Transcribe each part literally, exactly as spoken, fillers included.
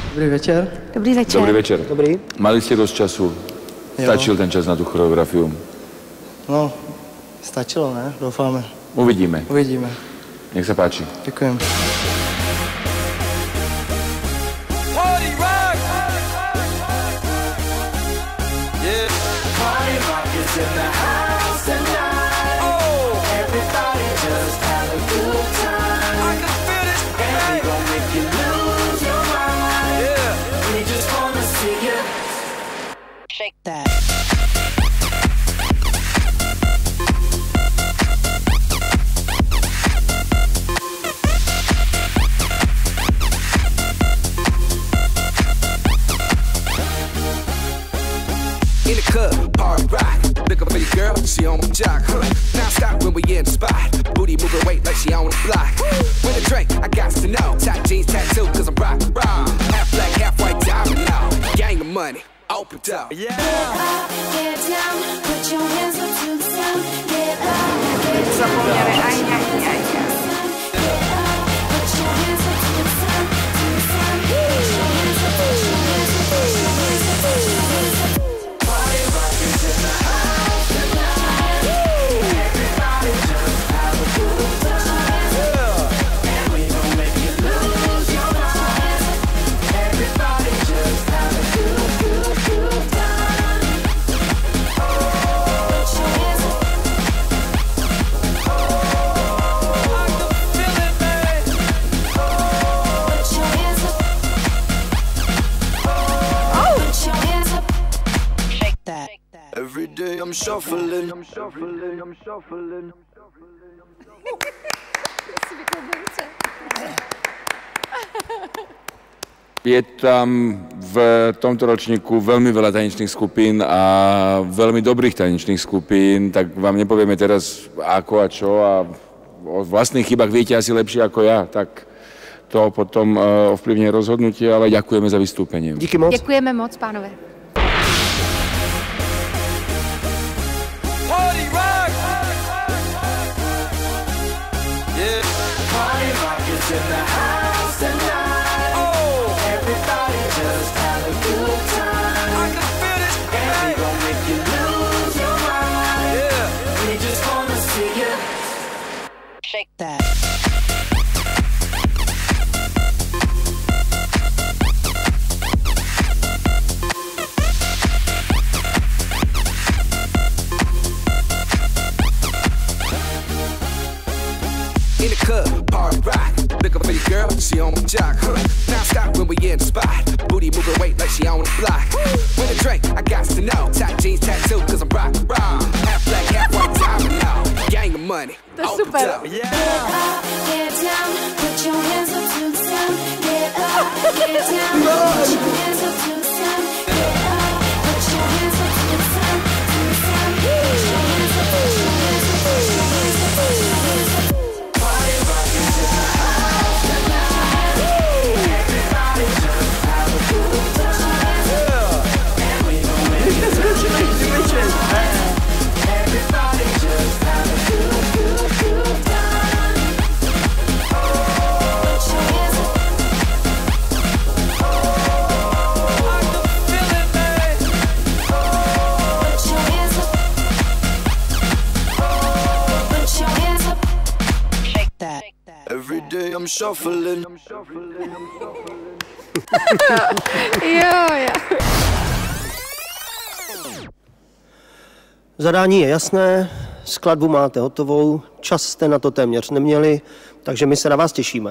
Dobrý večer. Dobrý večer. Dobrý večer. Dobrý. Mali ste dosť času? Stačil ten čas na tú choreografiu? No, stačilo, ne? Doufáme. Uvidíme. Uvidíme. Nech sa páči. Ďakujem. Shake that. In the club, party rock. Look up for your girl, she on my jock. Huh. Now stop when we in the spot. Booty moving weight like she on the block. With a drink, I got to know. Tight jeans, tattoo, cause I'm rock, rock. Half black, half white, diamond now. Gang of money, open up. Yeah. Get up, get down, put your hands up to the sound. Get up, get down, put your hands up to the sound. Put your hands up to the sound, to the sound. Put your hands up, put your hands up, put your hands up, put your hands up. Party rock is in the house tonight. Everybody just have a good time. And we gon' make you lose your mind. Everybody just have a good, good, good time. Put your hands up. I can feel it, baby. Put your hands up. Put your hands up. Shake that. Every day I'm shuffling, I'm shuffling, I'm shuffling. Je tam v tomto ročníku veľmi veľa tanečných skupín a veľmi dobrých tanečných skupín, tak vám nepovieme teraz ako a čo a o vlastných chybách viete asi lepšie ako ja, tak to potom ovplyvňuje rozhodnutie, ale ďakujeme za vystúpenie. Díky moc. Děkujeme moc, pánové. Party rock! Yeah. Party rock is in the house tonight. Oh, everybody just have a good time. I can feel it, And we gon' make you lose your mind. yeah. We just wanna see you. Shake that. In the club, party rock. Look up for your girl, she on my jock. Huh. Now stop when we in the spot. Booty moving weight like she on the block. With a drink, I got to know. Tight jeans, tattoo, cause I'm rock, rock. Half black, half white, diamond now. Gang of money, open up. Yeah. Get up, get down, put your hands up to the sound. Get up, get down, put your hands up to the sound. Get up, put your hands up to the sound, to the sound. Put your hands up, put your hands up, put your hands up, put your hands up. Party rock is in the house tonight. Everybody just have a good time. And we gon' make you lose your mind. Everybody just have a good, good, good time. Put your hands up. I can feel it, baby. Put your hands up. Put your hands up. Shake that. Every day I'm shuffling, I'm shuffling, I'm shuffling. Jo, jo. Zadání je jasné, skladbu máte hotovou, čas jste na to téměř neměli, takže my se na vás těšíme.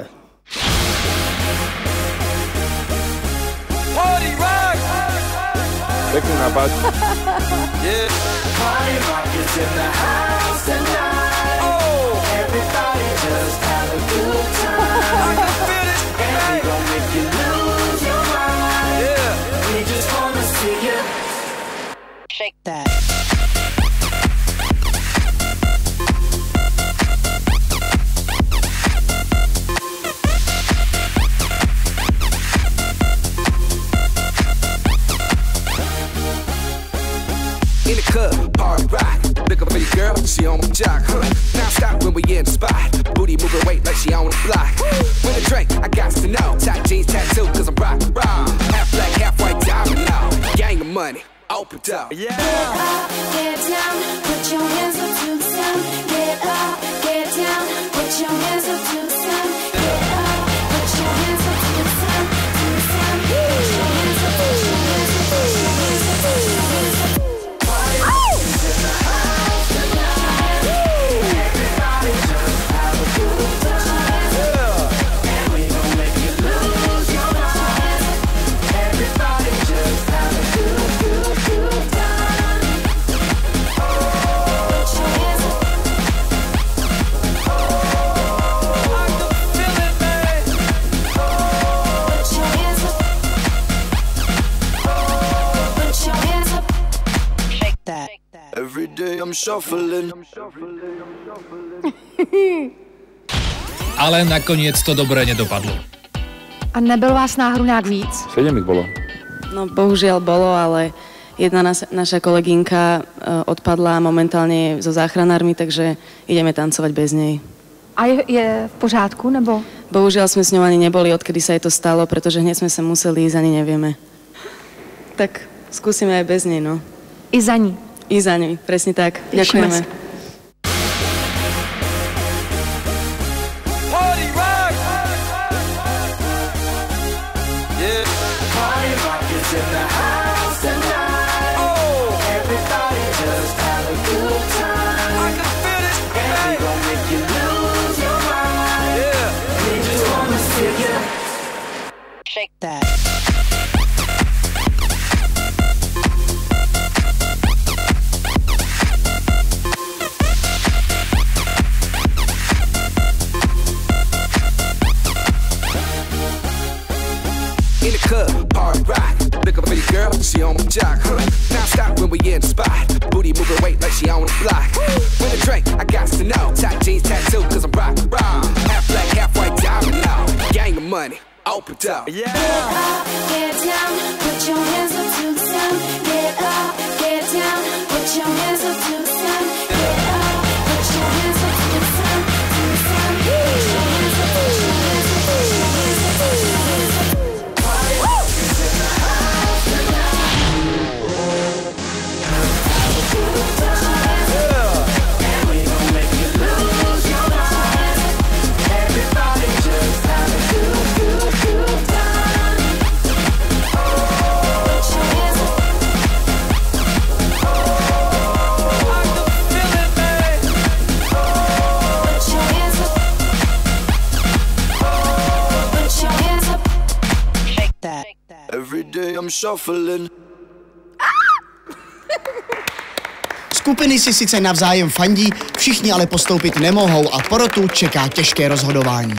Party rock! Pekný nápad. Yeah. Party rock is in the house tonight. Oh, Everybody just have a good time. I can feel it, And we gon' make you lose your mind. yeah. We just wanna see you. Shake that. In the club, party rock. Look up for your girl, she on my jock. Huh. Now stop when we in the spot. Booty moving weight like she on the block. With a drink, I got to know. Tight jeans, tattoo, cause I'm rock, rock. opened up. Yeah. Get up, get down, put your hands up to the sound. Get up, get down, put your hands up to the sound. Get up, put your hands up to the sound, to the sound. Put your hands up, put your hands up, put your hands up, put your hands up. Party is in the house tonight. Everybody just have a good time. And we gon' make you lose your mind. Everybody just have a good, good, good time. Put your hands up. I can feel it, man. Put your hands up. Put your hands up. Shake that. Every day I'm shuffling. Ale nakoniec to dobre nedopadlo. A nebyl vás náhodou nějak víc? Sedem ich bolo. No bohužiaľ bolo, ale jedna nas, naša kolegynka uh, odpadla momentálne so záchranármi, takže ideme tancovať bez nej. A je, je v pořádku, nebo? Bohužiaľ sme s ňou ani neboli, odkedy sa jej to stalo, pretože hneď sme sa museli ísť, ani nevieme. Tak skúsime aj bez nej, no. I za ní. I za ňu, presne tak. Tešíme Ďakujeme. sa. Party rock. Yeah. Party rock is in the house tonight. Oh, Everybody just have a good time. I can feel it. And we gon' make you lose your mind. Yeah. We just wanna see you. Shake that. In the club, hard rock. Looking for your girl, she on my jock. Huh. Now stop when we in the spot. Booty moving weight like she on the block. With a drink, I got to know. Tight jeans, tattoo, cause I'm rock, rock. Half black, half white, diamond now. Gang of money, opened up. Yeah. Get up, get down, put your hands up to the sound. Get up, get down, put your hands up to the sound. Get up, put your hands up to the sound, to the sound. Put your hands up, put your hands up, put your hands up, put your hands up. Party is in the house tonight. Have a good time. And we gon' make you lose your mind. Everybody just have a good, good, good time. Put your hands up. I can feel it, man. Put your hands up. Put your hands up. Shake that. Every day I'm shuffling. Skupiny si sice navzájem fandí, všichni ale postoupit nemohou a porotu čeká těžké rozhodování.